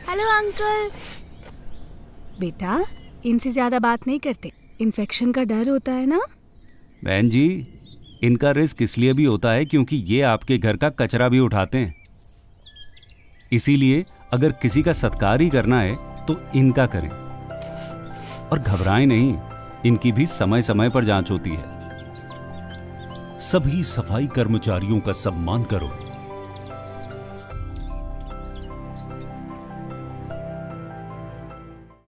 Hello uncle. बेटा, इनसे ज्यादा बात नहीं करते, इन्फेक्शन का डर होता है ना। बहन जी, इनका रिस्क इसलिए भी होता है क्योंकि ये आपके घर का कचरा भी उठाते हैं। इसीलिए अगर किसी का सत्कार ही करना है तो इनका करें। और घबराएं नहीं, इनकी भी समय समय पर जांच होती है। सभी सफाई कर्मचारियों का सम्मान करो।